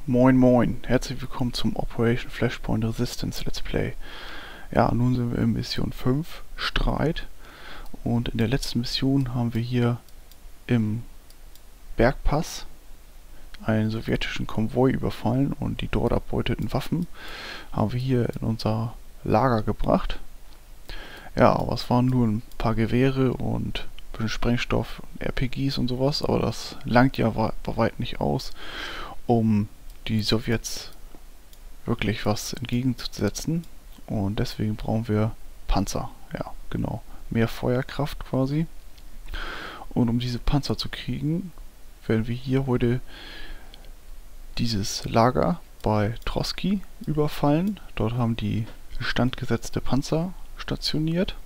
Moin moin, herzlich willkommen zum Operation Flashpoint Resistance Let's Play. Ja, nun sind wir in Mission 5, Streit. Und in der letzten Mission haben wir hier im Bergpass einen sowjetischen Konvoi überfallen und die dort erbeuteten Waffen haben wir hier in unser Lager gebracht. Ja, aber es waren nur ein paar Gewehre und ein bisschen Sprengstoff, RPGs und sowas, aber das langt ja bei weit nicht aus, um die Sowjets wirklich was entgegenzusetzen, und deswegen brauchen wir Panzer. Ja, genau. Mehr Feuerkraft quasi. Und um diese Panzer zu kriegen, werden wir hier heute dieses Lager bei Trotzki überfallen. Dort haben die standgesetzte Panzer stationiert.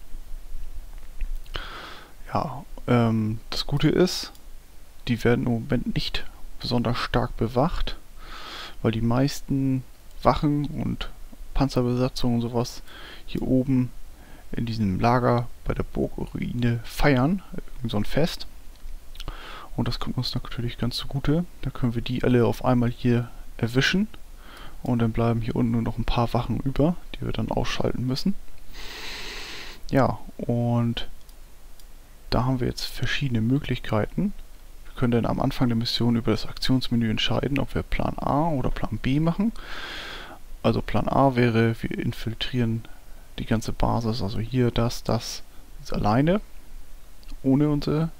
Ja, das Gute ist, die werden im Moment nicht besonders stark bewacht, weil die meisten Wachen und Panzerbesatzungen und sowas hier oben in diesem Lager bei der Burgruine feiern, so ein Fest. Und das kommt uns natürlich ganz zugute. Da können wir die alle auf einmal hier erwischen und dann bleiben hier unten nur noch ein paar Wachen über, die wir dann ausschalten müssen. Ja, und da haben wir jetzt verschiedene Möglichkeiten. Wir können dann am Anfang der Mission über das Aktionsmenü entscheiden, ob wir Plan A oder Plan B machen. Also Plan A wäre, wir infiltrieren die ganze Basis, also hier das ist alleine, ohne unsere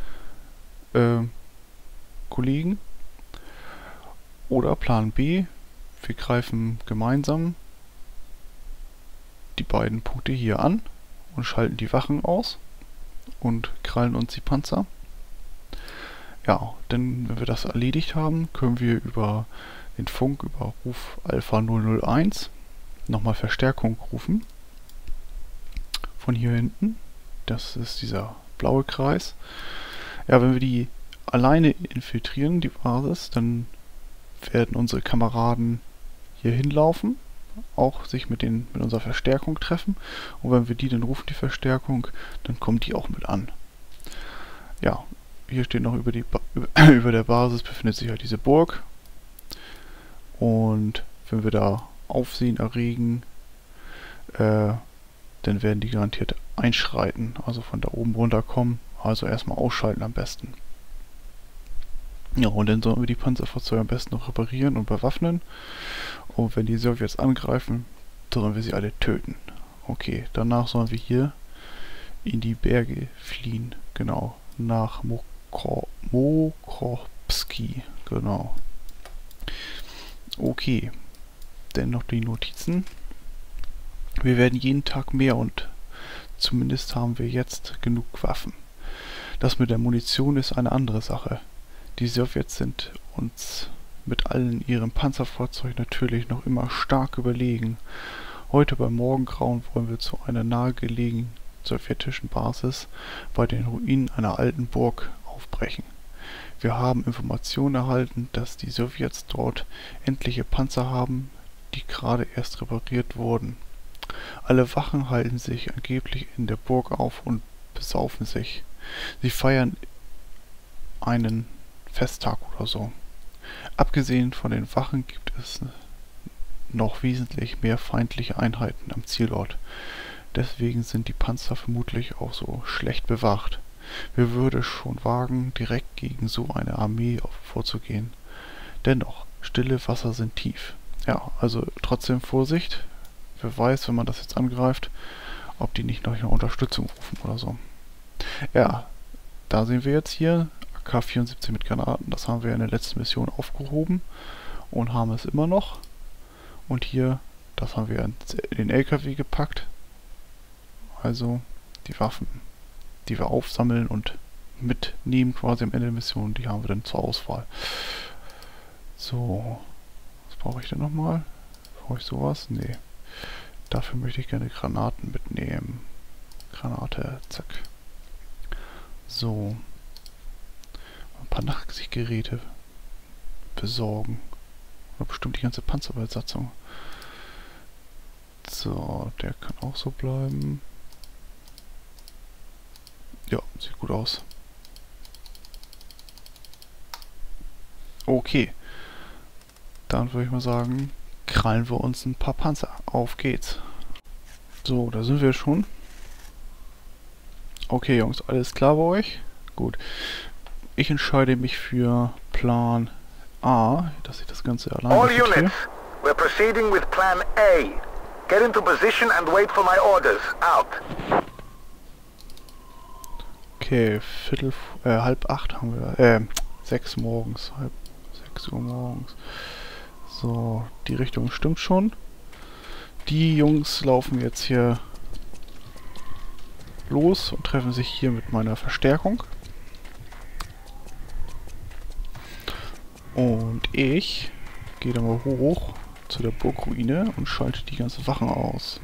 Kollegen. Oder Plan B, wir greifen gemeinsam die beiden Punkte hier an und schalten die Wachen aus und krallen uns die Panzer. Ja, denn wenn wir das erledigt haben, können wir über den Funk, über Ruf Alpha 001 nochmal Verstärkung rufen. Von hier hinten. Das ist dieser blaue Kreis. Ja, wenn wir die alleine infiltrieren, die Basis, dann werden unsere Kameraden hier hinlaufen, auch sich mit unserer Verstärkung treffen. Und wenn wir die dann rufen, die Verstärkung, dann kommen die auch mit an. Ja, hier steht noch über der Basis befindet sich halt diese Burg. Und wenn wir da Aufsehen erregen, dann werden die garantiert einschreiten, also von da oben runterkommen, also erstmal ausschalten am besten. Ja, und dann sollen wir die Panzerfahrzeuge am besten noch reparieren und bewaffnen. Und wenn die Sowjets angreifen, sollen wir sie alle töten. Okay, danach sollen wir hier in die Berge fliehen, genau, nach Mokropski, genau. Okay, dann noch die Notizen. Wir werden jeden Tag mehr und zumindest haben wir jetzt genug Waffen. Das mit der Munition ist eine andere Sache. Die Sowjets sind uns mit allen ihren Panzerfahrzeugen natürlich noch immer stark überlegen. Heute beim Morgengrauen wollen wir zu einer nahegelegenen sowjetischen Basis bei den Ruinen einer alten Burg aufbrechen. Wir haben Informationen erhalten, dass die Sowjets dort endliche Panzer haben, die gerade erst repariert wurden. Alle Wachen halten sich angeblich in der Burg auf und besaufen sich. Sie feiern einen Festtag oder so. Abgesehen von den Wachen gibt es noch wesentlich mehr feindliche Einheiten am Zielort. Deswegen sind die Panzer vermutlich auch so schlecht bewacht. Wer würde schon wagen, direkt gegen so eine Armee vorzugehen? Dennoch, stille Wasser sind tief. Ja, also trotzdem Vorsicht. Wer weiß, wenn man das jetzt angreift, ob die nicht noch Unterstützung rufen oder so. Ja, da sehen wir jetzt hier AK-74 mit Granaten. Das haben wir in der letzten Mission aufgehoben und haben es immer noch. Und hier, das haben wir in den LKW gepackt. Also die Waffen, die wir aufsammeln und mitnehmen quasi am Ende der Mission, die haben wir dann zur Auswahl. So, was brauche ich denn nochmal? Brauche ich sowas? Nee. Dafür möchte ich gerne Granaten mitnehmen. Granate, zack. So. Ein paar Nachtsichtgeräte besorgen. Oder bestimmt die ganze Panzerbesatzung. So, der kann auch so bleiben. Ja, sieht gut aus. Okay. Dann würde ich mal sagen, krallen wir uns ein paar Panzer. Auf geht's. So, da sind wir schon. Okay, Jungs, alles klar bei euch? Gut. Ich entscheide mich für Plan A, dass ich das Ganze alleine All verstehe. units, we're proceeding with Plan A. Get into position and wait for my orders. Out. Okay, halb 8 haben wir, 6 morgens, 6 Uhr morgens. So, die Richtung stimmt schon. Die Jungs laufen jetzt hier los und treffen sich hier mit meiner Verstärkung. Und ich gehe dann mal hoch zu der Burgruine und schalte die ganzen Wachen aus.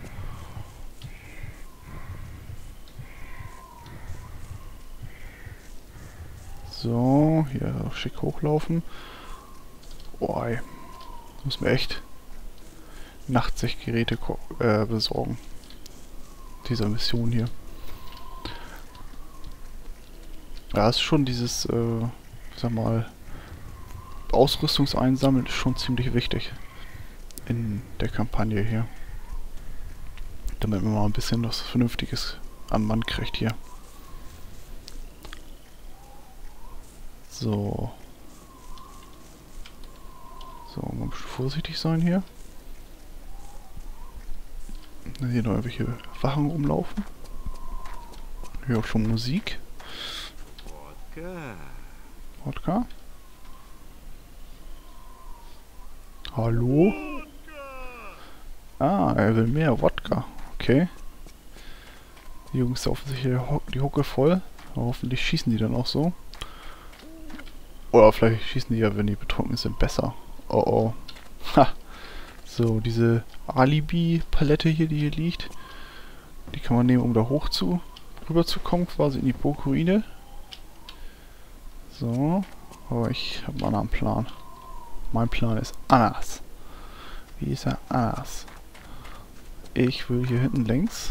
So, hier schick hochlaufen. Boah, ey. Muss mir echt Nachtsichtgeräte besorgen. Dieser Mission hier. Ja, ist schon dieses, sag mal, Ausrüstungseinsammeln ist schon ziemlich wichtig in der Kampagne hier. Damit man mal ein bisschen was Vernünftiges am Mann kriegt hier. So. So, mal ein bisschen vorsichtig sein hier. Hier noch irgendwelche Wachen rumlaufen. Ich höre auch schon Musik. Wodka? Hallo? Ah, er will mehr Wodka. Okay. Die Jungs saufen sich hier die Hucke voll. Aber hoffentlich schießen die dann auch so. Oder vielleicht schießen die ja, wenn die betrunken sind, besser. Oh oh. Ha. So, diese Alibi-Palette hier, die hier liegt. Die kann man nehmen, um da rüber zu kommen, quasi in die Burgruine. So. Aber ich habe einen anderen Plan. Mein Plan ist anders. Wie ist er anders? Ich will hier hinten längs.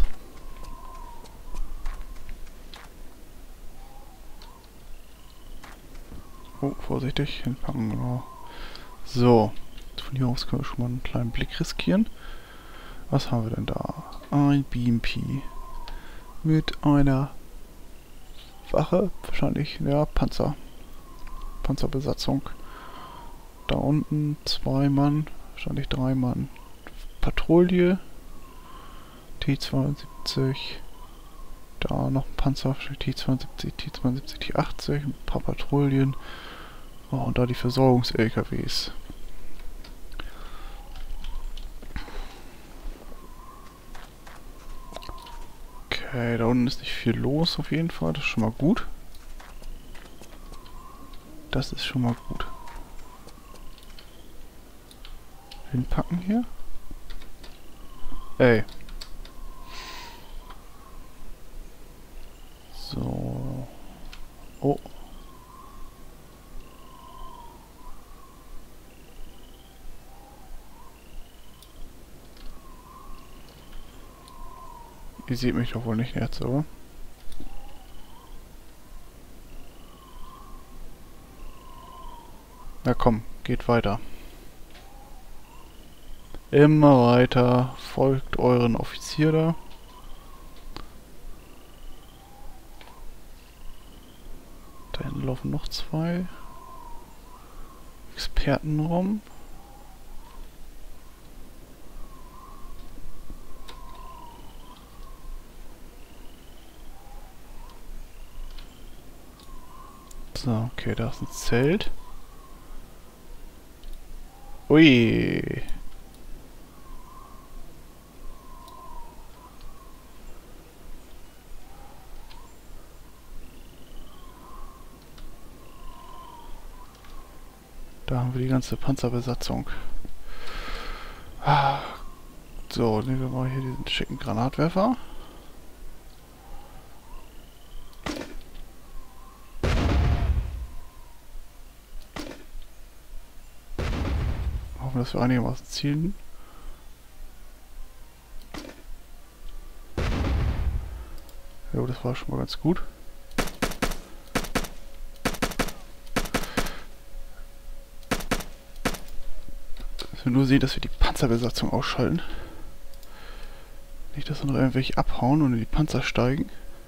Oh, vorsichtig, hinpacken, genau. So, von hier aus können wir schon mal einen kleinen Blick riskieren. Was haben wir denn da? Ein BMP. Mit einer Wache, wahrscheinlich, ja, Panzerbesatzung. Da unten 2 Mann, wahrscheinlich 3 Mann. Patrouille. T-72. Da noch ein Panzer, T-72, T-72, T-80, ein paar Patrouillen. Oh, und da die Versorgungs-LKWs. Okay, da unten ist nicht viel los auf jeden Fall. Das ist schon mal gut. Das ist schon mal gut. Hinpacken hier. Ey. So. Oh. Ihr seht mich doch wohl nicht jetzt, oder? Na komm, geht weiter. Immer weiter. Folgt euren Offizier da. Da hinten laufen noch 2 Experten rum. So, okay, da ist ein Zelt. Ui. Da haben wir die ganze Panzerbesatzung. Ah. So, nehmen wir mal hier diesen schicken Granatwerfer. Hoffen, dass wir einigermaßen zielen. Jo, das war schon mal ganz gut. Müssen wir nur sehen, dass wir die Panzerbesatzung ausschalten. Nicht, dass noch irgendwelche abhauen und in die Panzer steigen.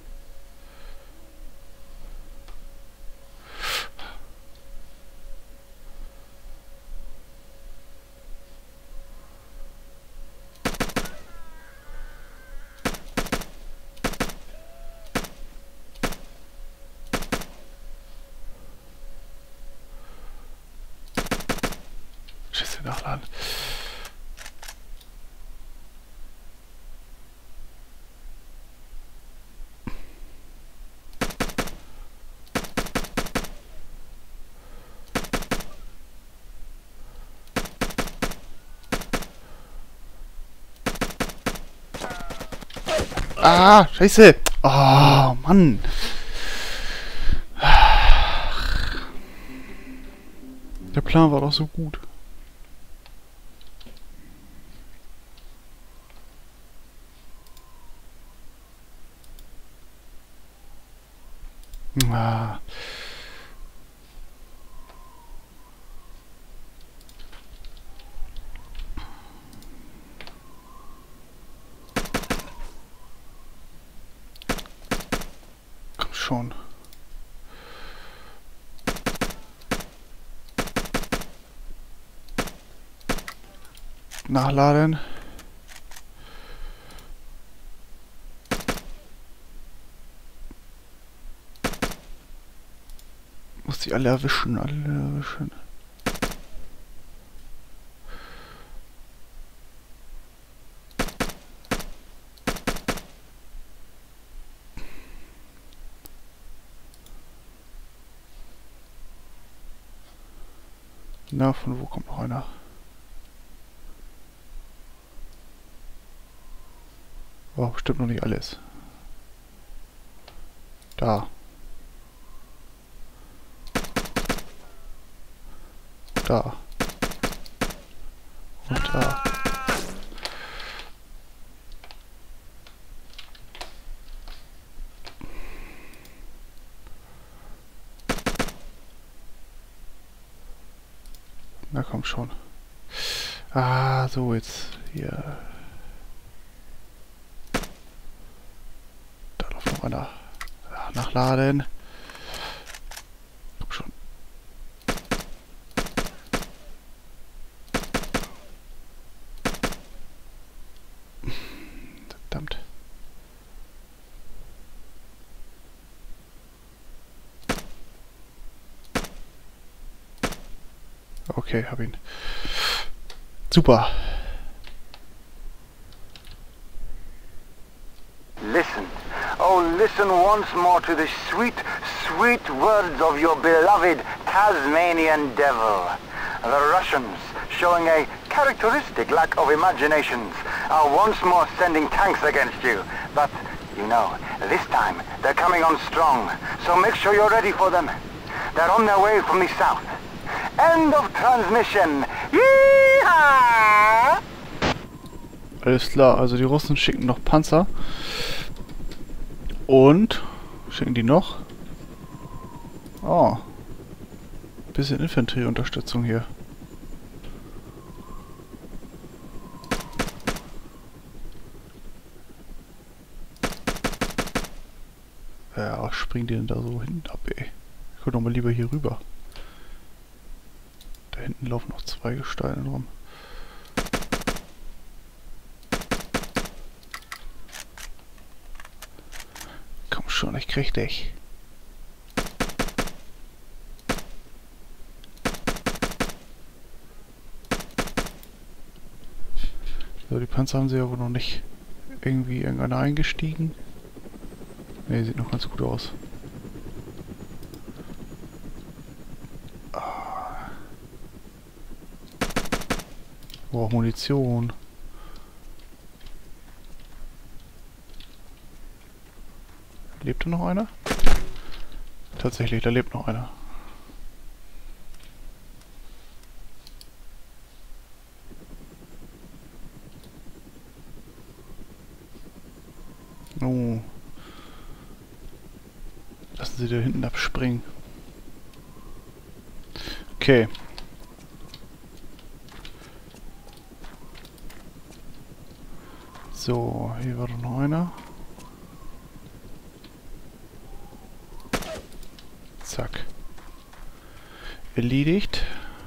Scheiße, nachladen. Ah, scheiße. Oh, Mann. Der Plan war doch so gut. Ah. Komm schon. Nachladen. Muss die alle erwischen, alle erwischen. Na, von wo kommt noch einer? Oh, bestimmt noch nicht alles. Da. Da. Und da. Na komm schon. Ah, so jetzt hier. Da läuft noch einer. Ja, nachladen. Komm schon. Verdammt. Okay, hab ihn. Super. Listen. Oh, listen once more to the sweet, sweet words of your beloved Tasmanian devil. The Russians, showing a characteristic lack of imaginations, are once more sending tanks against you. But, you know, this time they're coming on strong, so make sure you're ready for them. They're on their way from the south. End of transmission. Yeehaw! Alles klar, also die Russen schicken noch Panzer. Und schicken die noch? Oh. Bisschen Infanterieunterstützung hier. Ja, was springen die denn da so hinten ab, ey? Ich guck doch mal lieber hier rüber. Da hinten laufen noch zwei Gestalten rum. Komm schon, ich krieg dich. So, die Panzer haben sie aber noch nicht irgendwie irgendeiner eingestiegen. Ne, sieht noch ganz gut aus. Boah, Munition. Lebt da noch einer? Tatsächlich, da lebt noch einer. Oh. Lassen Sie da hinten abspringen. So, hier war doch noch einer. Zack. Erledigt.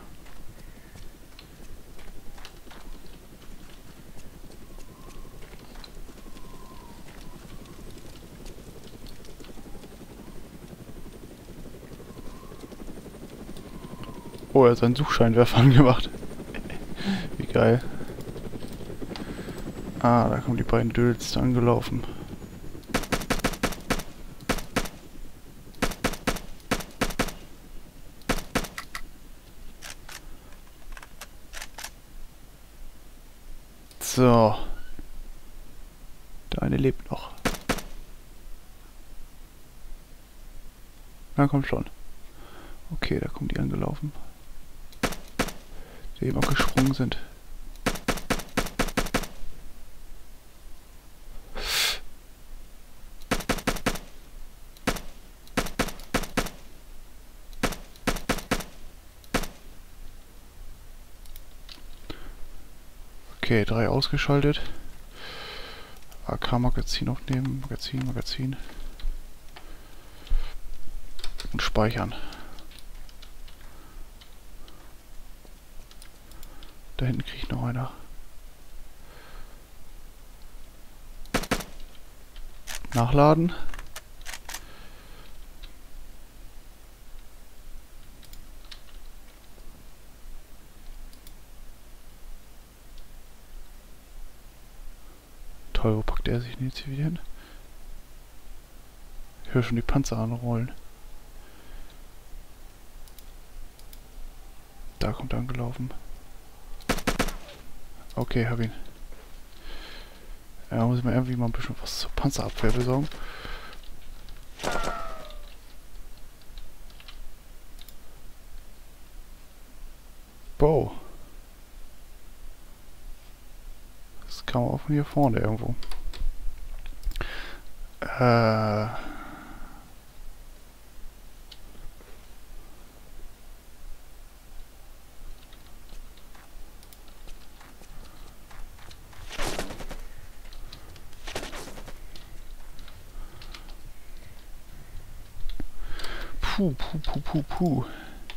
Oh, er hat seinen Suchscheinwerfer angemacht. Wie geil. Ah, da kommen die beiden Dödels angelaufen. So. Der eine lebt noch. Na komm schon. Okay, da kommen die angelaufen. Die eben auch gesprungen sind. Okay, 3 ausgeschaltet. AK-Magazin aufnehmen. Magazin. Und speichern. Da hinten kriegt noch einer. Nachladen. Toll, wo packt er sich denn jetzt hier wieder hin? Ich höre schon die Panzer anrollen. Da kommt er angelaufen. Okay, hab ihn. Ja, muss ich mir irgendwie mal ein bisschen was zur Panzerabwehr besorgen. Boah. Das kam auch von hier vorne irgendwo. Puh.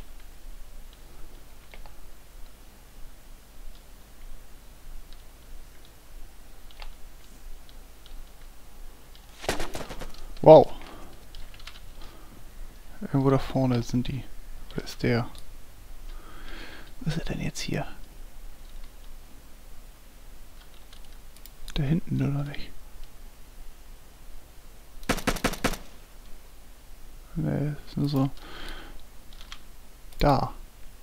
Wow. Irgendwo da vorne sind die. Wer ist der? Was ist er denn jetzt hier? Da hinten oder nicht? Ne, ist nur so. Da.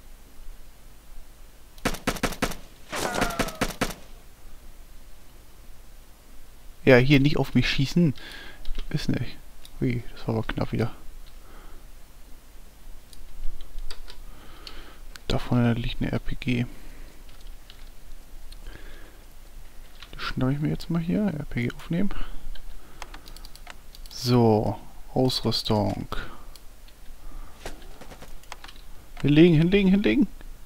Ja, hier nicht auf mich schießen. Ist nicht. Ui, das war aber knapp wieder. Da vorne liegt eine RPG. Das schnappe ich mir jetzt mal hier. RPG aufnehmen. So. Ausrüstung. Hinlegen.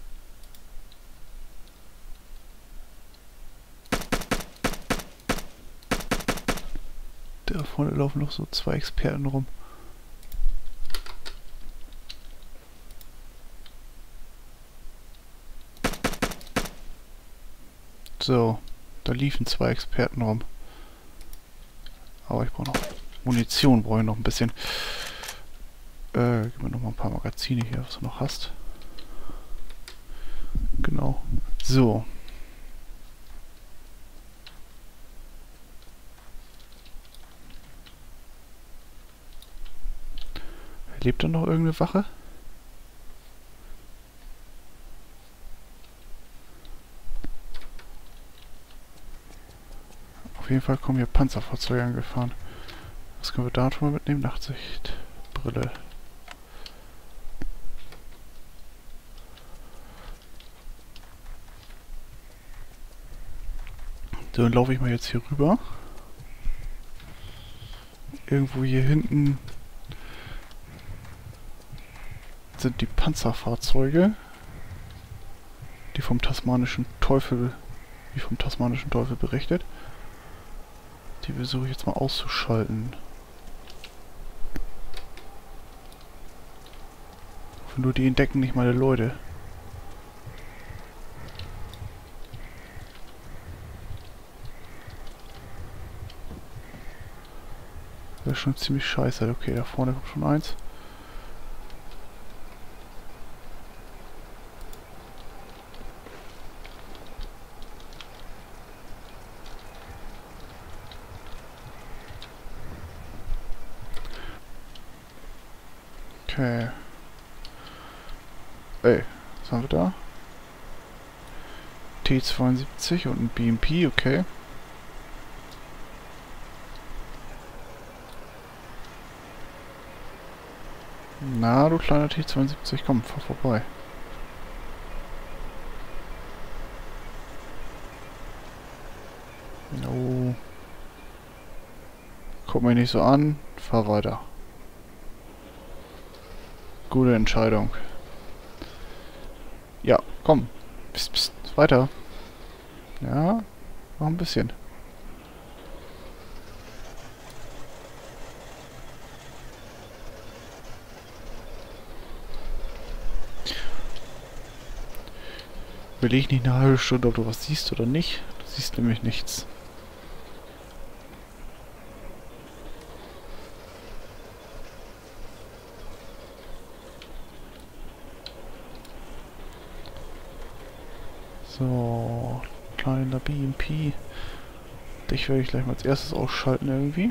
Da vorne laufen noch so 2 Experten rum. So, da liefen 2 Experten rum. Aber ich brauche noch Munition, brauche ich noch ein bisschen. Gib mir noch mal ein paar Magazine hier, was du noch hast. Genau. So. Lebt da noch irgendeine Wache? Auf jeden Fall kommen hier Panzerfahrzeuge angefahren. Was können wir da schon mal mitnehmen? Nachtsicht, Brille. So, dann laufe ich mal jetzt hier rüber. Irgendwo hier hinten sind die Panzerfahrzeuge, die vom tasmanischen Teufel, wie vom tasmanischen Teufel berichtet. Die versuche ich jetzt mal auszuschalten. Nur die entdecken nicht meine Leute. Das ist schon ziemlich scheiße. Okay, da vorne kommt schon eins. Okay. Ey, was haben wir da? T72 und ein BMP, okay. Na, du kleiner T72, komm, fahr vorbei. No. Guck mich nicht so an, fahr weiter. Gute Entscheidung. Ja, komm. Psst, psst, weiter. Ja, noch ein bisschen. Will ich nicht eine halbe Stunde, ob du was siehst oder nicht? Du siehst nämlich nichts. So, kleiner BMP. Dich werde ich gleich mal als erstes ausschalten irgendwie.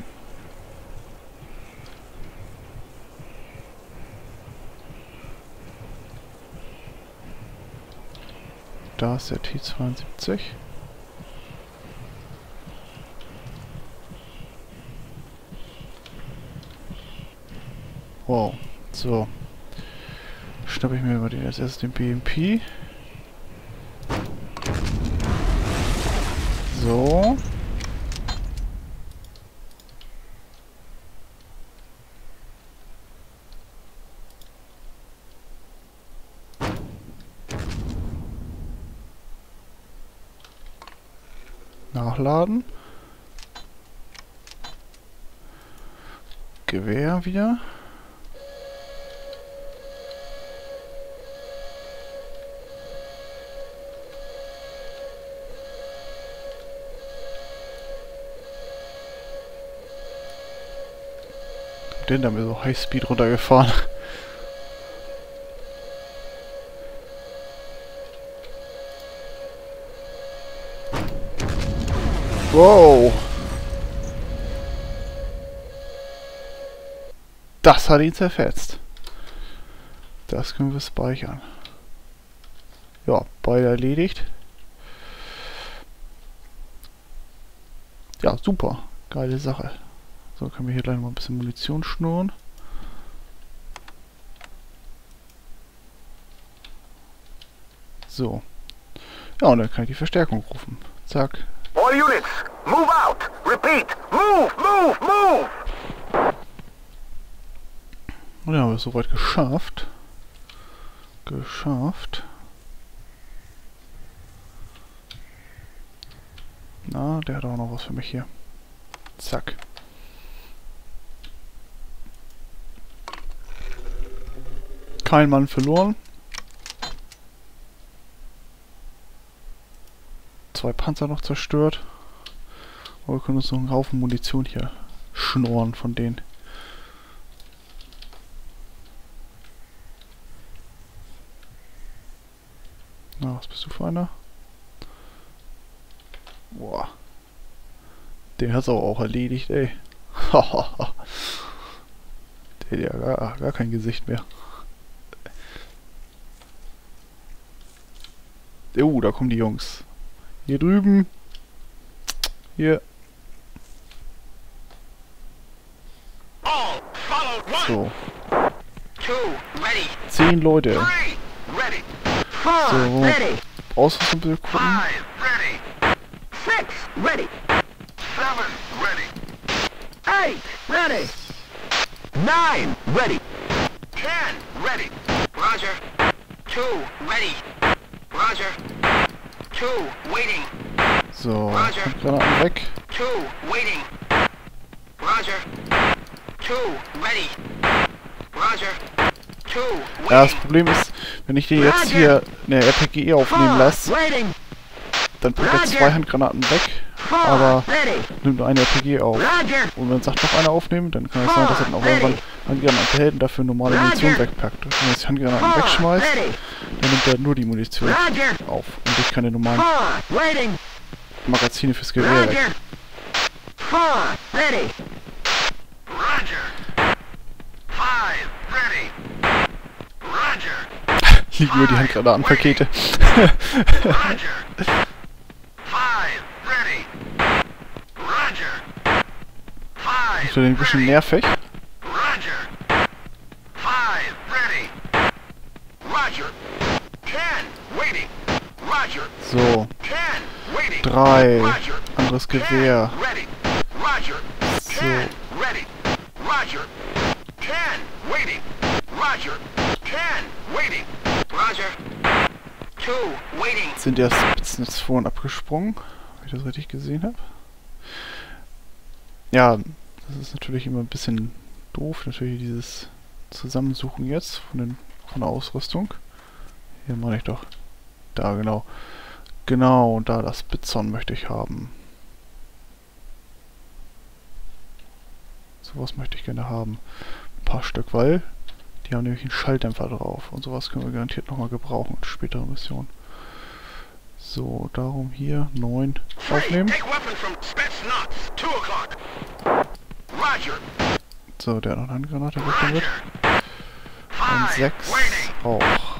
Da ist der T72. Wow, so. Schnappe ich mir mal als erstes den BMP. So. Nachladen. Gewehr wieder. Den da mir so Highspeed runtergefahren. Wow. Das hat ihn zerfetzt. Das können wir speichern. Ja, beide erledigt. Ja, super. Geile Sache. So, können wir hier gleich noch mal ein bisschen Munition schnurren. So. Ja, und dann kann ich die Verstärkung rufen. Zack. All units, move out! Repeat, move, move, move! Und dann haben wir es soweit geschafft. Na, der hat auch noch was für mich hier. Zack. Kein Mann verloren. 2 Panzer noch zerstört. Aber wir können uns noch einen Haufen Munition hier schnorren von denen. Na, was bist du für einer? Boah. Den hat's auch erledigt, ey. Der hat ja gar kein Gesicht mehr. Da kommen die Jungs. Hier drüben. Hier. So. 10 Leute. So. Ausrüstung bitte gucken. 6, ready. 7, ready. 8, ready. 9, ready. 10, ready. Roger. 2, ready. Roger. 2, waiting. So, Roger. Granaten weg. 2, waiting. Roger. 2, ready. Roger. 2, waiting. Ja, das Problem ist, wenn ich den jetzt hier eine RPG aufnehmen lasse, dann packt er 2 Handgranaten weg, aber nimmt nur eine RPG auf. Und wenn er sagt, noch eine aufnehmen, dann kann es sein, dass er dann auch irgendwann Handgranaten hält und dafür normale Munition wegpackt. Und wenn er jetzt die Handgranaten wegschmeißt, dann nimmt er nur die Munition auf und ich keine normalen Magazine fürs Gewehr weg. Liegen nur die Handgranatenpakete. Ist ein bisschen nervig. So. 3. Anderes Gewehr. So. Sind die Spitzen jetzt vorhin abgesprungen, wenn ich das richtig gesehen habe? Ja, das ist natürlich immer ein bisschen doof, natürlich dieses Zusammensuchen jetzt von der Ausrüstung. Hier meine ich doch. Da, genau. Genau, und da das Spitzhorn möchte ich haben. Sowas möchte ich gerne haben. Ein paar Stück, weil die haben nämlich einen Schalldämpfer drauf. Und sowas können wir garantiert nochmal gebrauchen in späteren Missionen. So, darum hier 9 aufnehmen. So, der hat noch eine Handgranate weg damit. Und 6 auch.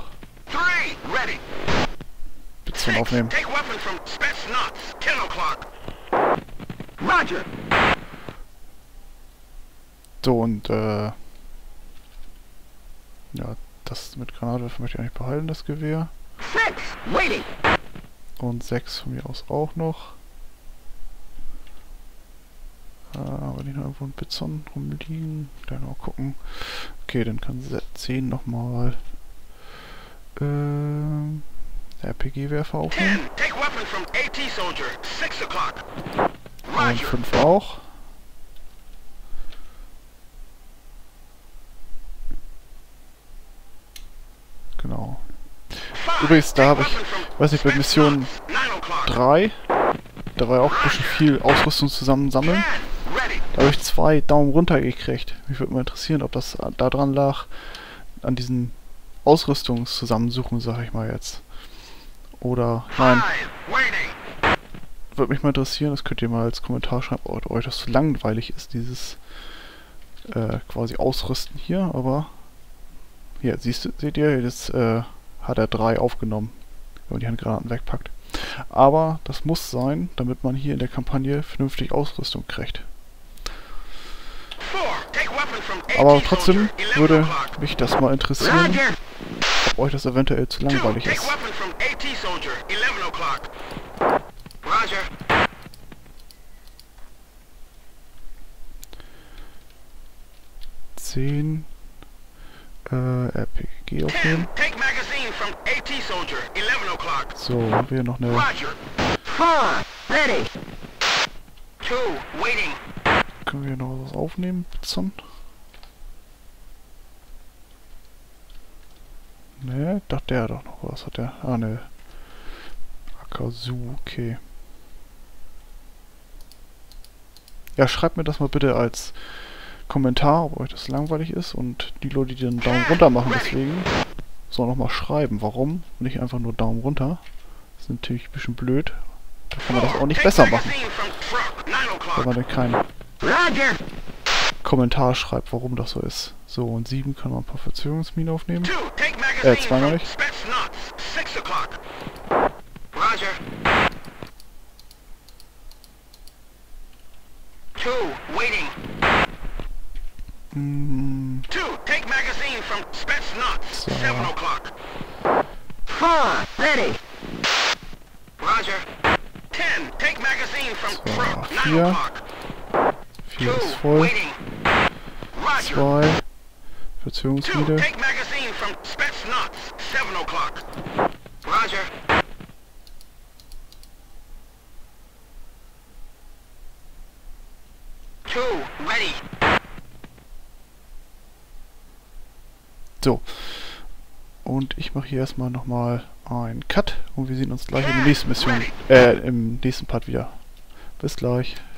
Spitzhorn aufnehmen. So, und ja, das mit Granatwerfer möchte ich eigentlich behalten, das Gewehr. Und 6 von mir aus auch noch. Aber die noch irgendwo ein Spitzhorn rumliegen. Dann mal gucken. Okay, dann kann 10 nochmal RPG-Werfer aufnehmen. Und 5 auch. Genau. Übrigens, da habe ich, weiß nicht, bei Mission 3, da war ja auch ein bisschen viel Ausrüstung zusammensammeln. Da habe ich 2 Daumen runter gekriegt. Mich würde mal interessieren, ob das da dran lag, an diesen Ausrüstungszusammensuchen, sage ich mal jetzt. Oder, nein. Würde mich mal interessieren, das könnt ihr mal als Kommentar schreiben, ob euch das zu langweilig ist, dieses quasi Ausrüsten hier, aber hier, seht ihr, das hat er 3 aufgenommen, wenn man die Handgranaten wegpackt. Aber das muss sein, damit man hier in der Kampagne vernünftig Ausrüstung kriegt. Aber trotzdem würde mich das mal interessieren, ob euch das eventuell zu langweilig ist. 10 RPG aufnehmen. So, haben wir noch eine... Können wir noch was aufnehmen? Spitzhorn? Ne, dachte der doch noch was. Hat der? Ah, ne. Akazu, okay. Ja, schreibt mir das mal bitte als Kommentar, ob euch das langweilig ist, und die Leute, die dann Daumen runter machen, deswegen sollen noch mal schreiben, warum, nicht einfach nur Daumen runter. Das ist natürlich ein bisschen blöd. Da kann man das auch nicht besser machen, wenn man dann keinen Kommentar schreibt, warum das so ist. So, und 7 kann man ein paar Verzögerungsminen aufnehmen. 2 noch nicht. So. 4. 4 ist voll. 2. Verzögerungsmine. 2, ready. So. Und ich mache hier erstmal nochmal einen Cut und wir sehen uns gleich in der nächsten Mission, im nächsten Part wieder. Bis gleich.